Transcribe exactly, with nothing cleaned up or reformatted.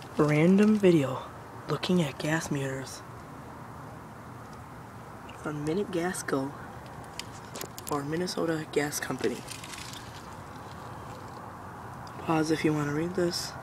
Random video looking at gas meters from Minute Gas Go or Minnesota Gas Company. Pause if you want to read this.